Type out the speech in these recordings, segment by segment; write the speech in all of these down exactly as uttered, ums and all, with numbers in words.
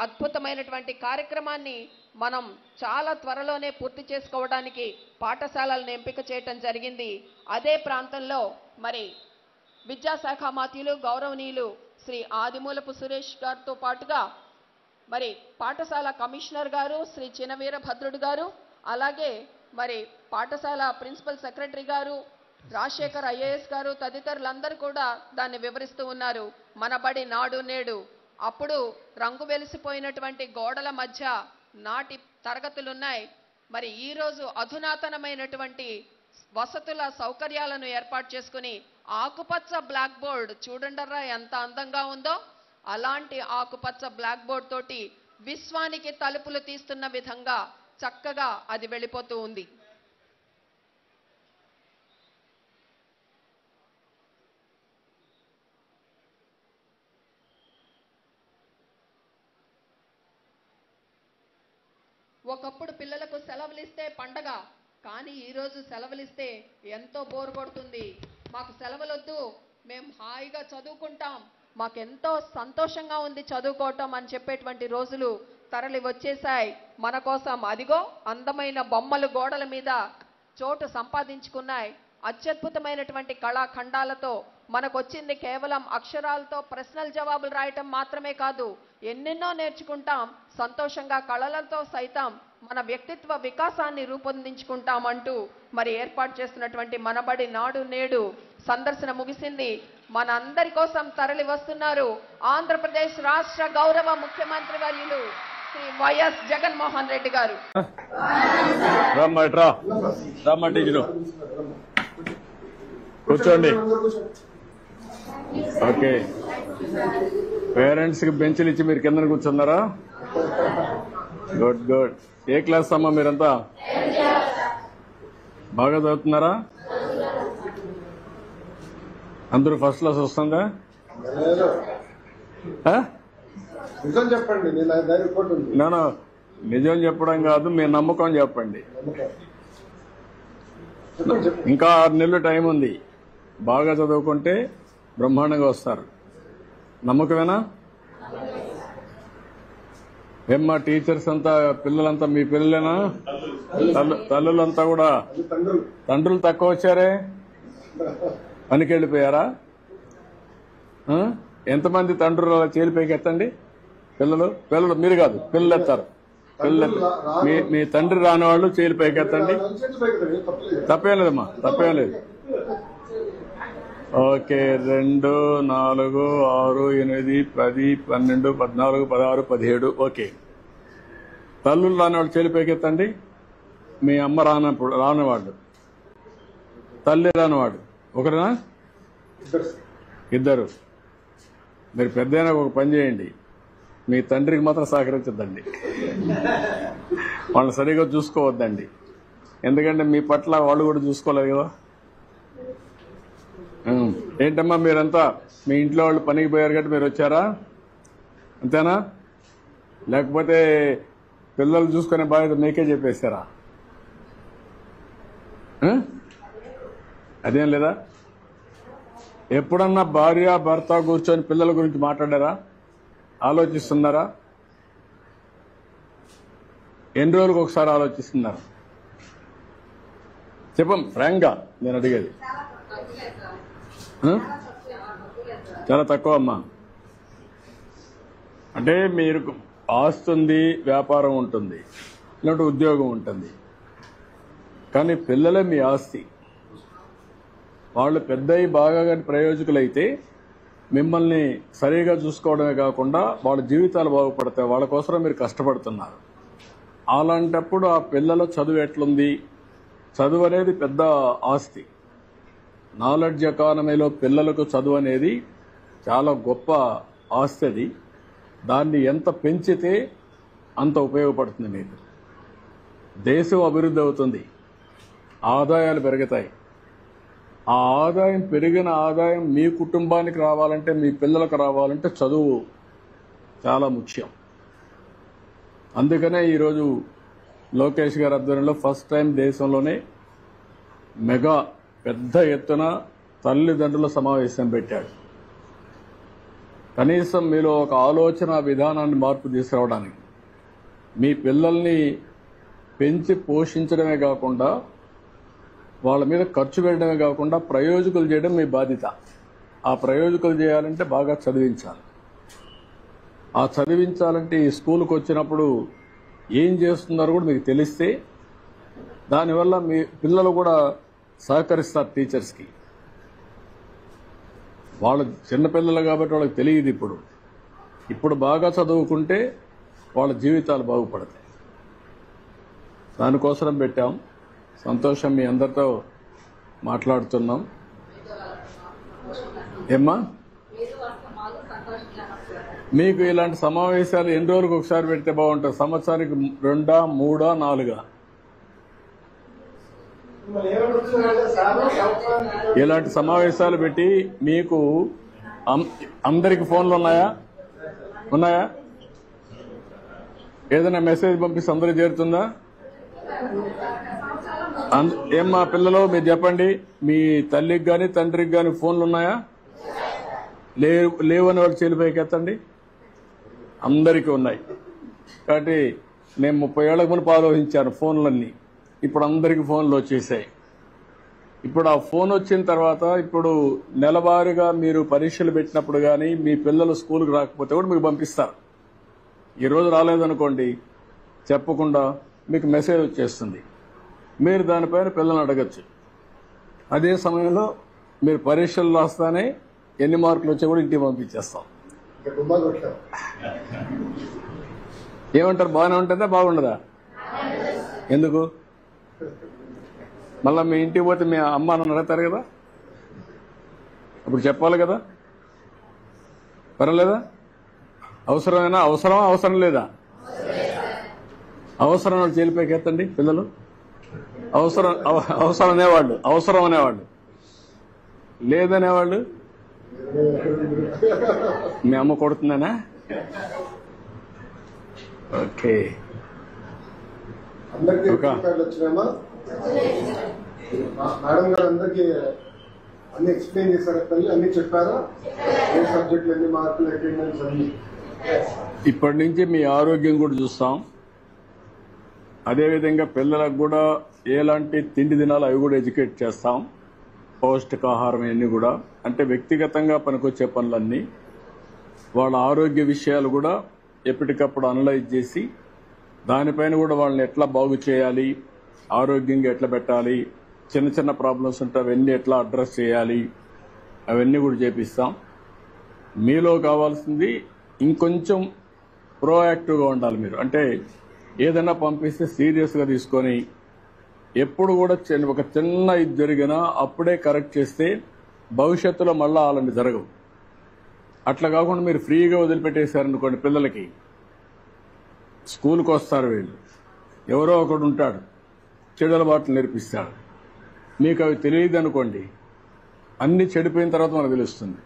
అద్భుతమైనటువంటి కార్యక్రమాన్ని మనం చాలా త్వరలోనే పూర్తి చేసుకోవడానికి పాఠశాలలను ఎంపిక చేయటం జరిగింది. అదే ప్రాంతంలో మరి విద్యాశాఖ మాత్యులు గౌరవనీయులు శ్రీ ఆదిమూలపు సురేష్ గారితో పాటుగా మరి పాఠశాల కమిషనర్ గారు శ్రీ చినవీరభద్రుడు గారు, అలాగే మరి పాఠశాల ప్రిన్సిపల్ సెక్రటరీ గారు రాజశేఖర్ ఐఏఎస్ గారు తదితరులందరూ కూడా దాన్ని వివరిస్తూ ఉన్నారు. మన బడి నాడు నేడు. అప్పుడు రంగు వెలిసిపోయినటువంటి గోడల మధ్య నాటి తరగతులున్నాయి. మరి ఈరోజు అధునాతనమైనటువంటి వసతుల సౌకర్యాలను ఏర్పాటు చేసుకుని ఆకుపచ్చ బ్లాక్ బోర్డ్ చూడండరా ఎంత అందంగా ఉందో. అలాంటి ఆకుపచ్చ బ్లాక్ బోర్డ్ తోటి విశ్వానికి తలుపులు తీస్తున్న విధంగా చక్కగా అది వెళ్ళిపోతూ ఉంది. ఒకప్పుడు పిల్లలకు సెలవులు ఇస్తే పండగ, కానీ ఈరోజు సెలవులు ఇస్తే ఎంతో బోర్ కొడుతుంది. మాకు సెలవులొద్దు, మేము హాయిగా చదువుకుంటాం, మాకెంతో సంతోషంగా ఉంది చదువుకోవటం అని చెప్పేటువంటి రోజులు తరలి వచ్చేసాయి మన కోసం. అదిగో అందమైన బొమ్మలు గోడల మీద చోటు సంపాదించుకున్నాయి. అత్యద్భుతమైనటువంటి కళాఖండాలతో మనకు వచ్చింది కేవలం అక్షరాలతో ప్రశ్నల జవాబులు రాయటం మాత్రమే కాదు, ఎన్నెన్నో నేర్చుకుంటాం. సంతోషంగా కళలతో సైతం మన వ్యక్తిత్వ వికాసాన్ని రూపొందించుకుంటామంటూ మరి ఏర్పాటు చేస్తున్నటువంటి మనబడి నాడు నేడు సందర్శన ముగిసింది. మన అందరి కోసం తరలి వస్తున్నారు ఆంధ్రప్రదేశ్ రాష్ట్ర గౌరవ ముఖ్యమంత్రి వర్యులు శ్రీ వైఎస్ జగన్మోహన్ రెడ్డి గారు. కూర్చోండి. ఓకే, పేరెంట్స్ కి బెంచ్లు ఇచ్చి మీరు కింద కూర్చున్నారా? Good good. ఏ క్లాస్ అమ్మా మీరంతా? బాగా చదువుతున్నారా? అందరూ ఫస్ట్ క్లాస్ వస్తుందా? చెప్పండి. నేను నిజం చెప్పడం కాదు, మీ నమ్మకం చెప్పండి. ఇంకా ఆరు నెలలు టైం ఉంది. బాగా చదువుకుంటే బ్రహ్మాండంగా వస్తారు. నమ్మకమేనా? ఏమ్మా టీచర్స్ అంతా పిల్లలంతా మీ పిల్లలేనా? తల్లులంతా కూడా తండ్రులు తక్కువ వచ్చారే, పనికి వెళ్ళిపోయారా? ఎంతమంది తండ్రులు అలా చేలిపోయి ఎత్తండి. పిల్లలు పిల్లలు మీరు కాదు, పిల్లలు ఎత్తారు. పిల్లలు మీ మీ తండ్రి రాని వాళ్ళు చేలిపోయి ఎత్తండి. తప్పేం లేదమ్మా, తప్పేం లేదు. ఓకే, రెండు నాలుగు ఆరు ఎనిమిది పది పన్నెండు పద్నాలుగు పదహారు పదిహేడు. ఓకే, తల్లులు రానివాళ్ళు చేలిపోయి ఎత్తండి. మీ అమ్మ రానప్పుడు రానివాళ్ళు, తల్లి రానివాడు ఒకరేనా? ఇద్దరు. మీరు పెద్దయినా ఒక పని చేయండి, మీ తండ్రికి మాత్రం సహకరించద్దండి, వాళ్ళని సరిగా చూసుకోవద్దండి. ఎందుకంటే మీ పట్ల వాళ్ళు కూడా చూసుకోలేదు కదా. ఏంటమ్మా మీరంతా మీ ఇంట్లో వాళ్ళు పనికి పోయారు కాబట్టి మీరు వచ్చారా? అంతేనా? లేకపోతే పిల్లలు చూసుకునే బాధ్యత మీకే చెప్పేస్తారా? అదేం లేదా? ఎప్పుడన్నా భార్య భర్త కూర్చొని పిల్లల గురించి మాట్లాడారా? ఆలోచిస్తున్నారా? ఎన్ని రోజులకు ఒకసారి ఆలోచిస్తున్నారు? చెప్పం ఫ్రాంక్గా నేను అడిగేది. చాలా తక్కువ అమ్మా. అంటే మీరు ఆస్తి ఉంది, వ్యాపారం ఉంటుంది, ఇలాంటి ఉద్యోగం ఉంటుంది, కానీ పిల్లలే మీ ఆస్తి. వాళ్ళు పెద్దయి బాగా కానీ ప్రయోజకులైతే మిమ్మల్ని సరిగా చూసుకోవడమే కాకుండా వాళ్ళ జీవితాలు బాగుపడతాయి. వాళ్ళ కోసం మీరు కష్టపడుతున్నారు. అలాంటప్పుడు ఆ పిల్లల చదువు ఎట్లుంది? చదువు అనేది పెద్ద ఆస్తి. నాలెడ్జ్ ఎకానమీలో పిల్లలకు చదువు అనేది చాలా గొప్ప ఆస్తి. అది దాన్ని ఎంత పెంచితే అంత ఉపయోగపడుతుంది మీకు. దేశం అభివృద్ధి అవుతుంది, ఆదాయాలు పెరుగుతాయి. ఆ ఆదాయం పెరిగిన ఆదాయం మీ కుటుంబానికి రావాలంటే, మీ పిల్లలకు రావాలంటే చదువు చాలా ముఖ్యం. అందుకనే ఈరోజు లోకేష్ గారి ఆధ్వర్యంలో ఫస్ట్ టైం దేశంలోనే మెగా పెద్ద ఎత్తున తల్లిదండ్రుల సమావేశం పెట్టాడు. కనీసం మీలో ఒక ఆలోచన విధానాన్ని మార్పు తీసుకురావడానికి మీ పిల్లల్ని పెంచి పోషించడమే కాకుండా వాళ్ళ మీద ఖర్చు పెట్టడమే కాకుండా ప్రయోజకులు చేయడం మీ బాధ్యత. ఆ ప్రయోజకులు చేయాలంటే బాగా చదివించాలి. ఆ చదివించాలంటే ఈ స్కూల్కి వచ్చినప్పుడు ఏం చేస్తున్నారో కూడా మీకు తెలిస్తే దానివల్ల మీ పిల్లలు కూడా సహకరిస్తారు టీచర్స్కి. వాళ్ళు చిన్నపిల్లలు కాబట్టి వాళ్ళకి తెలియదు. ఇప్పుడు ఇప్పుడు బాగా చదువుకుంటే వాళ్ళ జీవితాలు బాగుపడతాయి. దానికోసం పెట్టాం. సంతోషం, మీ అందరితో మాట్లాడుతున్నాం. ఏమ్మా, మీకు ఇలాంటి సమావేశాలు ఎన్ని రోజులకు ఒకసారి పెడితే బాగుంటుంది? సంవత్సరానికి రెండా, మూడా, నాలుగా? ఇలాంటి సమావేశాలు పెట్టి మీకు అందరికి ఫోన్లు ఉన్నాయా ఉన్నాయా ఏదైనా మెసేజ్ పంపిస్తే అందరికి చేరుతుందా? ఏమ్మా పిల్లలు, మీరు చెప్పండి, మీ తల్లికి కానీ తండ్రికి కానీ ఫోన్లు ఉన్నాయా? లేవు లేవని వాళ్ళు చెల్లిపోయికి ఎత్తండి. అందరికీ ఉన్నాయి. కాబట్టి నేను ముప్పై ఏళ్లకు మునుపు ఆలోచించాను ఫోన్లన్నీ. ఇప్పుడు అందరికీ ఫోన్లు వచ్చేసాయి. ఇప్పుడు ఆ ఫోన్ వచ్చిన తర్వాత ఇప్పుడు నెలవారీగా మీరు పరీక్షలు పెట్టినప్పుడు కానీ మీ పిల్లలు స్కూల్కి రాకపోతే కూడా మీకు పంపిస్తారు. ఈరోజు రాలేదనుకోండి, చెప్పకుండా మీకు మెసేజ్ వచ్చేస్తుంది. మీరు దానిపైన పిల్లల్ని అడగచ్చు. అదే సమయంలో మీరు పరీక్షలు రాస్తానే ఎన్ని మార్కులు వచ్చా కూడా ఇంటికి పంపించేస్తాం. ఏమంటారు? బాగానే ఉంటుందా బాగుండదా? ఎందుకు? మళ్ళీ మీ ఇంటికి పోతే మీ అమ్మ నన్ను అడుగుతారు కదా, అప్పుడు చెప్పాలి కదా. పర్వాలేదా? అవసరమైనా అవసరమా అవసరం లేదా? అవసరం వాళ్ళు చేలిపోయి ఎత్తండి పిల్లలు. అవసరం అవసరం అనేవాళ్ళు అవసరం అనేవాళ్ళు లేదనేవాళ్ళు మీ అమ్మ కొడుతుందనా? ఓకే. మేడం గారు అందరికి అన్ని ఎక్స్ప్లెయిన్ చేశారా? తల్లి అన్ని చెప్పారా? ఏ సబ్జెక్టులు ఎన్ని మార్కులు, అటెండెన్స్ అన్ని? ఇప్పటి నుంచి మీ ఆరోగ్యం కూడా చూస్తాం. అదేవిధంగా పిల్లలకు కూడా ఎలాంటి తిండి తినాలో అవి కూడా ఎడ్యుకేట్ చేస్తాం. పౌష్టికాహారం అన్నీ కూడా, అంటే వ్యక్తిగతంగా పనికొచ్చే పనులన్నీ, వాళ్ళ ఆరోగ్య విషయాలు కూడా ఎప్పటికప్పుడు అనలైజ్ చేసి దానిపైన కూడా వాళ్ళని ఎట్లా బాగు చేయాలి, ఆరోగ్యంగా ఎట్లా పెట్టాలి, చిన్న చిన్న ప్రాబ్లమ్స్ ఉంటే అవన్నీ ఎట్లా అడ్రస్ చేయాలి, అవన్నీ కూడా చేపిస్తాం. మీలో కావాల్సింది ఇంకొంచెం ప్రోయాక్టివ్గా ఉండాలి మీరు. అంటే ఏదైనా పంపిస్తే సీరియస్గా తీసుకొని ఎప్పుడు కూడా ఒక చిన్న ఇది జరిగినా అప్పుడే కరెక్ట్ చేస్తే భవిష్యత్తులో మళ్ళా అలాంటి జరగవు. అట్లా కాకుండా మీరు ఫ్రీగా వదిలిపెట్టేశారనుకోండి, పిల్లలకి స్కూల్కి వస్తారు వీళ్ళు, ఎవరో ఒకడు ఉంటాడు చెడు అలవాట్లు నేర్పిస్తాడు. మీకు అవి తెలియదు అనుకోండి, అన్ని చెడిపోయిన తర్వాత మనకు తెలుస్తుంది.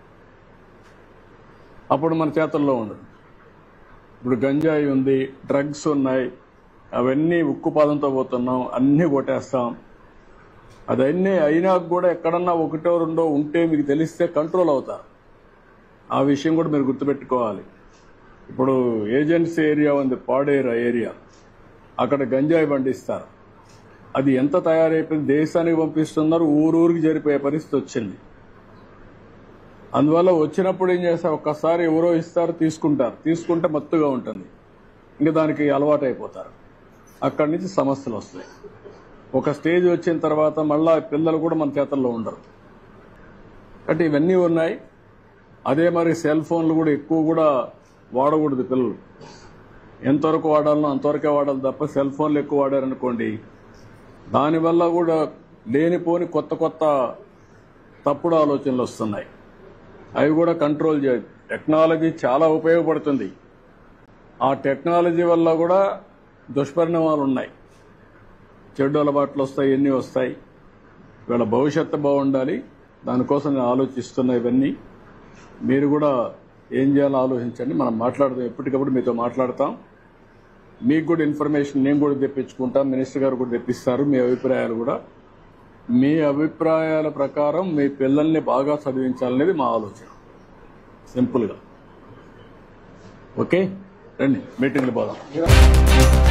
అప్పుడు మన చేతుల్లో ఉండదు. ఇప్పుడు గంజాయి ఉంది, డ్రగ్స్ ఉన్నాయి, అవన్నీ ఉక్కు పాదంతో పోతున్నాం, అన్నీ కొట్టేస్తాం. అదన్నీ అయినా కూడా ఎక్కడన్నా ఒకటో రెండో ఉంటే మీకు తెలిస్తే కంట్రోల్ అవుతారు. ఆ విషయం కూడా మీరు గుర్తుపెట్టుకోవాలి. ఇప్పుడు ఏజెన్సీ ఏరియా ఉంది, పాడేరు ఏరియా, అక్కడ గంజాయి పండిస్తారు. అది ఎంత తయారైపోయింది, దేశానికి పంపిస్తున్నారు, ఊరూరికి జరిపోయే పరిస్థితి వచ్చింది. అందువల్ల వచ్చినప్పుడు ఏం చేస్తారు, ఒక్కసారి ఎవరో ఇస్తారు, తీసుకుంటారు, తీసుకుంటే మత్తుగా ఉంటుంది, ఇంకా దానికి అలవాటు అయిపోతారు. అక్కడి నుంచి సమస్యలు వస్తాయి. ఒక స్టేజ్ వచ్చిన తర్వాత మళ్ళా పిల్లలు కూడా మన చేతల్లో ఉండరు. అంటే ఇవన్నీ ఉన్నాయి. అదే మరి సెల్ ఫోన్లు కూడా ఎక్కువ కూడా వాడకూడదు పిల్లలు. ఎంతవరకు వాడాలనో అంతవరకే వాడాలి తప్ప సెల్ ఫోన్లు ఎక్కువ వాడారనుకోండి, దానివల్ల కూడా లేనిపోని కొత్త కొత్త తప్పుడు ఆలోచనలు వస్తున్నాయి. అవి కూడా కంట్రోల్ చేయాలి. టెక్నాలజీ చాలా ఉపయోగపడుతుంది. ఆ టెక్నాలజీ వల్ల కూడా దుష్పరిణామాలు ఉన్నాయి, చెడు అలవాట్లు వస్తాయి, ఎన్ని వస్తాయి. వీళ్ళ భవిష్యత్తు బాగుండాలి, దానికోసం నేను ఆలోచిస్తున్నా. ఇవన్నీ మీరు కూడా ఏం చేయాలో ఆలోచించండి. మనం మాట్లాడదాం, ఎప్పటికప్పుడు మీతో మాట్లాడతాం. మీకు కూడా ఇన్ఫర్మేషన్ నేను కూడా తెప్పించుకుంటాం, మినిస్టర్ గారు కూడా తెప్పిస్తారు. మీ అభిప్రాయాలు కూడా, మీ అభిప్రాయాల ప్రకారం మీ పిల్లల్ని బాగా చదివించాలనేది మా ఆలోచన. సింపుల్గా ఓకే రండి మీటింగ్లు పోదాం.